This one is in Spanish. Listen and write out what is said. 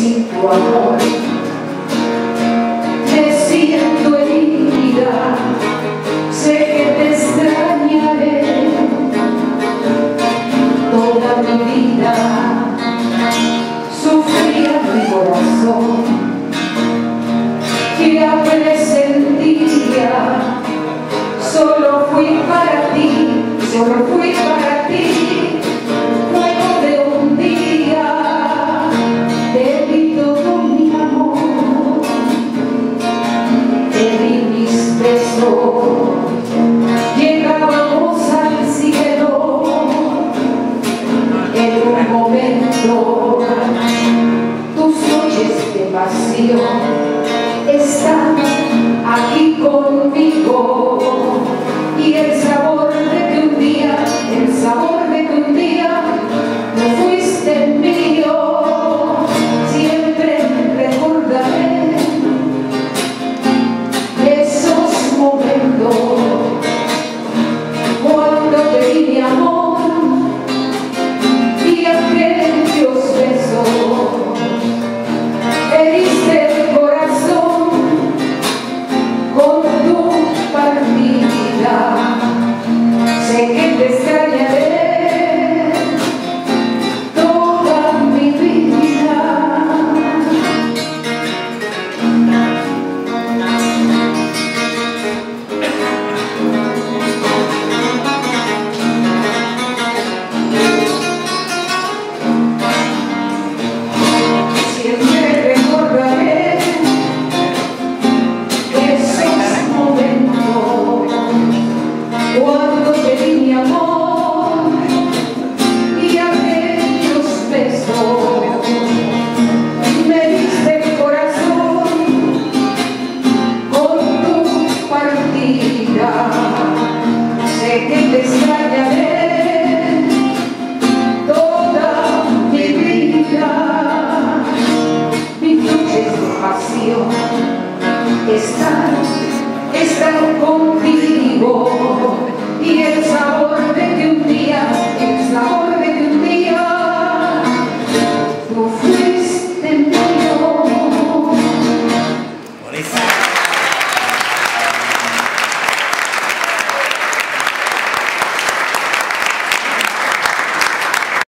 sin tu amor. Me siento herida, sé que te extrañaré toda mi vida. Sufría mi corazón, ya presentía, solo fui para ti, solo fui para ti. Luego de un día te di todo mi amor, te di mis besos, llegábamos al cielo en un momento. Tus noches de pasión están aquí